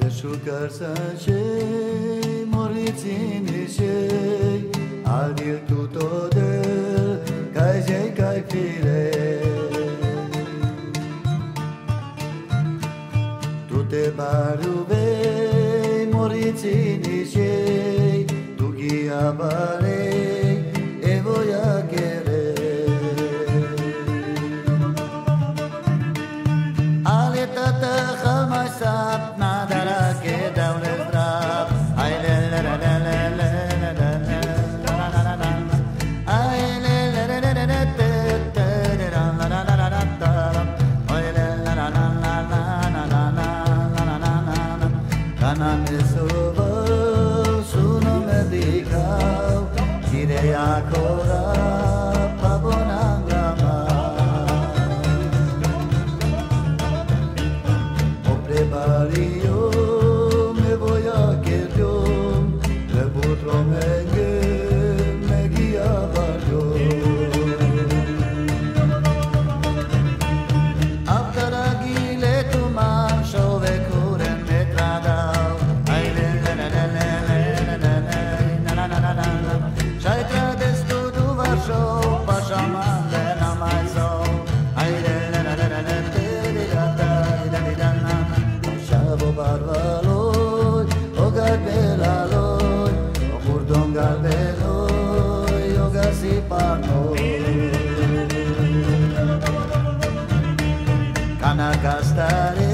Shukarsanche Moritzinische Adil tutode Kaijai Kaifire Tute barube Moritzinische Tugi abare Evoya kere Ale tata khalmasat nadara ke dawlet rab ay la la la la la la la la ay la la la la la la la la la la ay la la la la la la la la la kana mesuva suno me dikhao jire akora pabonangama Barrio me voy a quedar le potro me guía barrio Abdaragile tu mam shove kuren metrada ay le la la la la la la la la shaitra destu du varsho pashaman le namazo ay le la la la la la Barbaloi, o garbeloi, o curdon garbeloi, o gasipanoi. Kana gastare